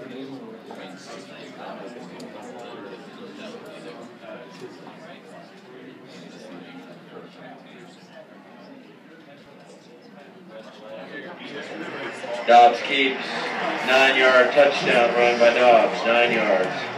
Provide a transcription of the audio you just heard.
Dobbs keeps, 9-yard touchdown run by Dobbs, 9 yards.